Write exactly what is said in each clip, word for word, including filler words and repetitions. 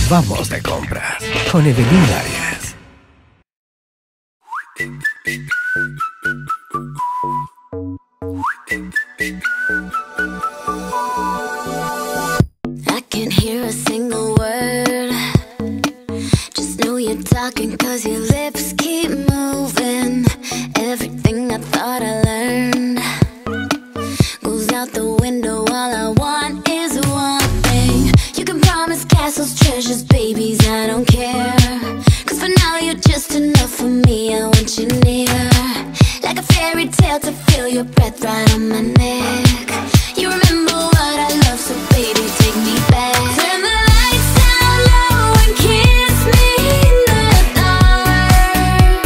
Vamos de compras con Evelyn Arias. I can't hear a single word. Just know you're talking cause your lips keep moving. Everything I thought I learned goes out the window. All I want is one thing. You can promise castles, treasures, babies, I don't care. Cause for now you're just enough for me. I want you near, like a fairy tale to feel your breath right on my neck. You remember what I love, so baby take me back. Turn the lights down low and kiss me in the dark.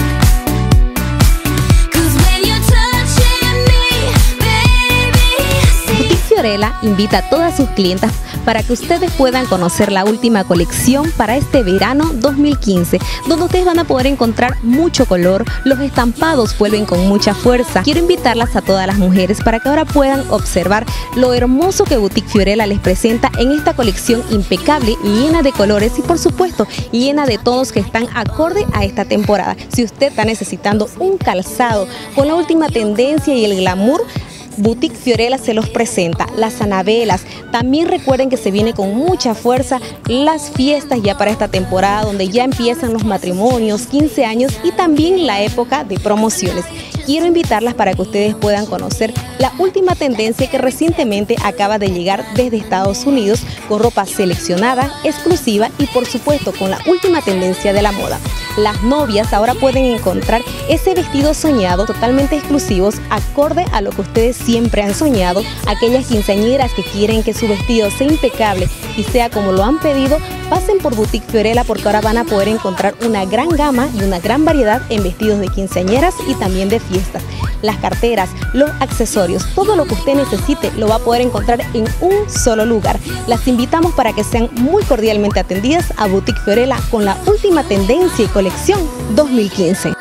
Cause when you're touching me, baby, Boutique Fiorella invita a todas sus clientas para que ustedes puedan conocer la última colección para este verano dos mil quince, donde ustedes van a poder encontrar mucho color, los estampados vuelven con mucha fuerza. Quiero invitarlas a todas las mujeres para que ahora puedan observar lo hermoso que Boutique Fiorella les presenta en esta colección impecable, llena de colores y por supuesto llena de tonos que están acorde a esta temporada. Si usted está necesitando un calzado con la última tendencia y el glamour, Boutique Fiorella se los presenta. Las anabelas, también recuerden que se viene con mucha fuerza las fiestas ya para esta temporada, donde ya empiezan los matrimonios, quince años y también la época de promociones. Quiero invitarlas para que ustedes puedan conocer la última tendencia que recientemente acaba de llegar desde Estados Unidos, con ropa seleccionada, exclusiva y por supuesto con la última tendencia de la moda. Las novias ahora pueden encontrar ese vestido soñado, totalmente exclusivos, acorde a lo que ustedes siempre han soñado. Aquellas quinceañeras que quieren que su vestido sea impecable y sea como lo han pedido, pasen por Boutique Fiorella porque ahora van a poder encontrar una gran gama y una gran variedad en vestidos de quinceañeras y también de fiestas. Las carteras, los accesorios, todo lo que usted necesite lo va a poder encontrar en un solo lugar. Las invitamos para que sean muy cordialmente atendidas a Boutique Fiorella con la última tendencia y colección dos mil quince.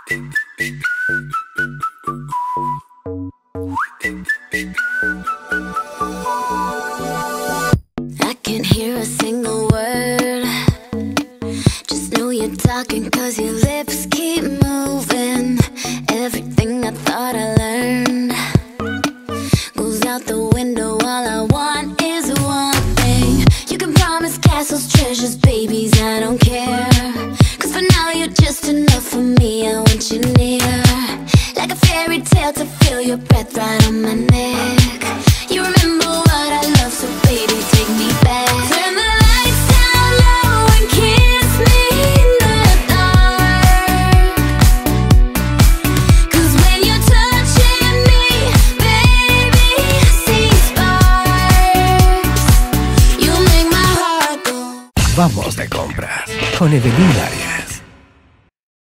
I can't hear a single word. Just know you're talking cause your lips keep moving. Everything I thought I learned goes out the window. All I want is one thing. You can promise castles, treasures, babies, I don't care. Cause for now you're just enough for me. I want you near, like a fairy tale to feel your breath right on my neck. You remember what I love, so baby take me back. Turn the lights down low and kiss me in the dark. Cause when you're touching me, baby, I see sparks. You make my heart go. Vamos de compras con Evelyn Arias.